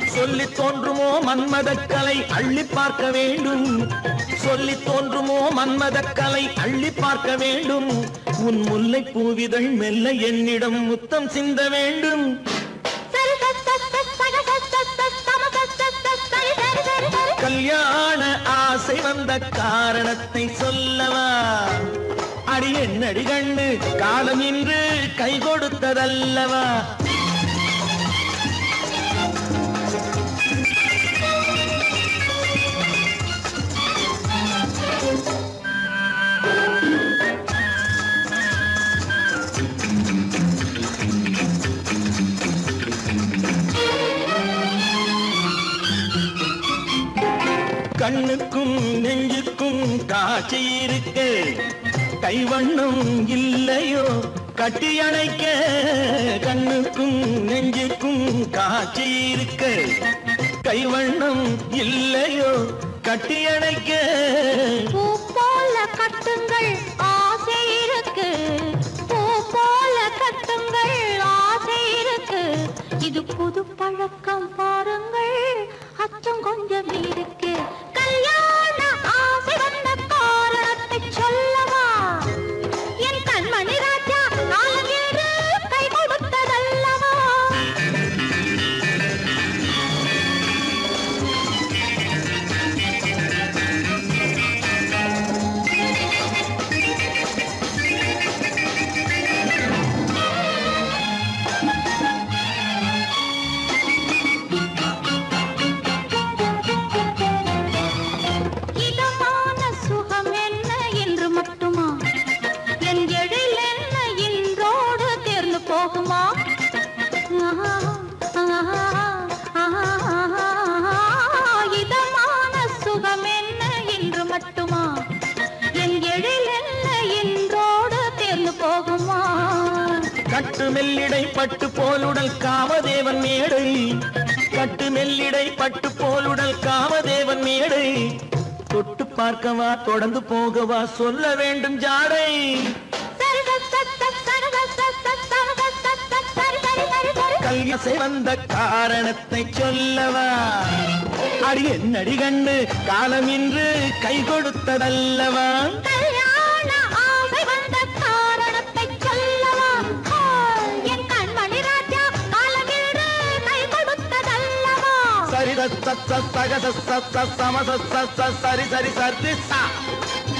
சொல்லி தோன்றுமோ மன்மதக்கலை அள்ளி பார்க்க வேண்டும் சொல்லி தோன்றுமோ மன்மதக்கலை அள்ளி பார்க்க வேண்டும் உன் முல்லை பூவிதழ் மெல்ல என்னிடம் முத்தம் சிந்த வேண்டும் கல்யாண ஆசை வந்த காரணத்தை சொல்லவா அடி என்னடி கண்ணு காலம் இன்று கை கொடுத்ததல்லவா கண்ணுக்கும் நெஞ்சுக்கும் காட்சி இருக்கு கைவண்ணம் இல்லையோ கட்டி அணைக்க கண்ணுக்கும் நெஞ்சுக்கும் காட்சி இருக்கு கைவண்ணம் இல்லையோ கட்டி அணைக்க பூ போல கட்டுங்கள் ஆசை இருக்கு பூ போல கட்டுங்கள் ஆசை இருக்கு இது புது பழக்கம் பாருங்கள் அச்சம் கொஞ்சம் இருக்கு கல்யாண ஆசை வந்த காரணத்தை சொல்லவா என் கண்மணி ராஜா காலம் என்று கை கொடுத்ததல்லவா இதமான சுகம் என்ன என்று மட்டுமா என் எழில் என்ன என்றோடு தேர்ந்து போகுமா கட்டு மெல்லிடை பட்டு போலுடல் காமதேவன் மேடை கட்டு மெல்லிடை பட்டு போலுடல் காமதேவன் மேடை தொட்டு பார்க்கவா தொடர்ந்து போகவா சொல்ல வேண்டும் ஜாடை கல்யாண வந்த காரணத்தை சொல்லவா அடி என்னடி கண்டு காலம் இன்று கை கொடுத்ததல்லவா கல்யாண ஆசை வந்த காரணத்தை சொல்லவா என் கண்மணி ராஜா காலம் என்று கை கொடுத்ததல்லவா சரி சரி சரி சரி சரி சரி